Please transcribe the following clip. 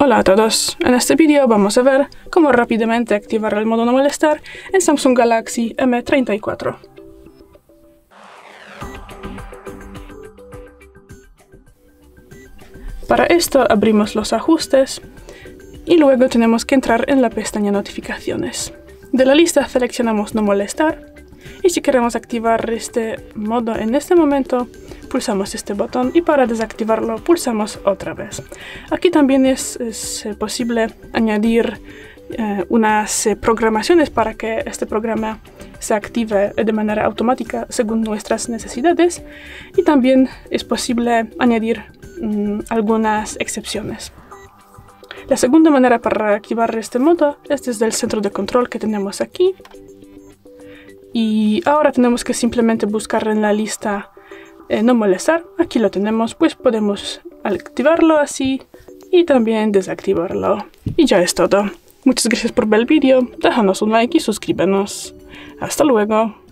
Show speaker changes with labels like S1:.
S1: Hola a todos, en este vídeo vamos a ver cómo rápidamente activar el modo no molestar en Samsung Galaxy M34. Para esto abrimos los ajustes y luego tenemos que entrar en la pestaña notificaciones. De la lista seleccionamos no molestar y si queremos activar este modo en este momento, pulsamos este botón y para desactivarlo pulsamos otra vez. Aquí también es posible añadir unas programaciones para que este programa se active de manera automática según nuestras necesidades y también es posible añadir algunas excepciones. La segunda manera para activar este modo es desde el centro de control que tenemos aquí. Y ahora tenemos que simplemente buscar en la lista no molestar. Aquí lo tenemos, pues podemos activarlo así y también desactivarlo. Y ya es todo. Muchas gracias por ver el vídeo, déjanos un like y suscríbenos. Hasta luego.